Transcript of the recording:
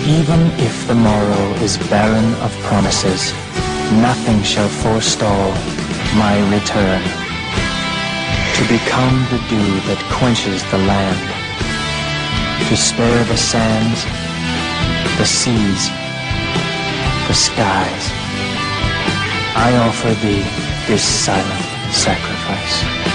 Even if the morrow is barren of promises, nothing shall forestall my return, to become the dew that quenches the land, to spare the sands, the seas, the skies. I offer thee this silent sacrifice.